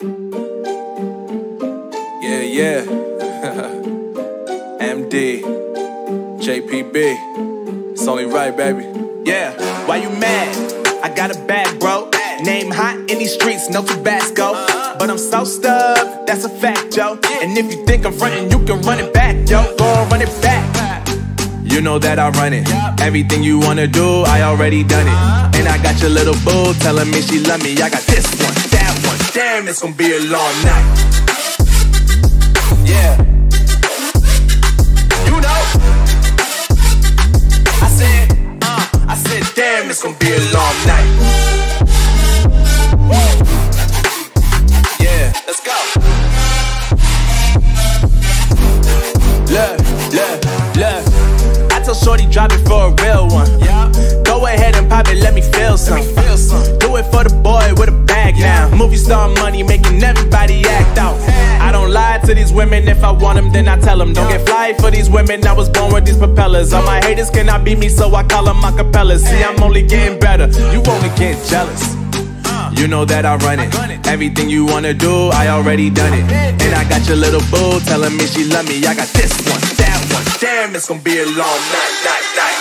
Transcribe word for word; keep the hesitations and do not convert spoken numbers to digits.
Yeah, yeah. M D, J P B. It's only right, baby. Yeah, why you mad? I got a bag, bro. Name hot in these streets, no Tabasco. But I'm so stubbed, that's a fact, yo. And if you think I'm frontin', you can run it back, yo. Go and run it back. You know that I run it. Everything you wanna do, I already done it. And I got your little boo telling me she love me. I got this one, that one. Damn, it's gonna be a long night. Yeah. You know. I said, uh, I said, damn, it's gonna be a long night. Yeah, let's go. Look, look, look. I tell shorty drop it for a real one. Yeah. Go ahead and pop it, let me feel some. Let me feel some. Do it for the boy with a bag now. Movie star money making everybody act out. I don't lie to these women, if I want them then I tell them. Don't get fly for these women, I was born with these propellers. All my haters cannot beat me, so I call them acapellas. See, I'm only getting better, you only get jealous. You know that I run it. Everything you wanna do, I already done it. And I got your little boo telling me she love me. I got this one, that one. Damn, it's gonna be a long night, night, night.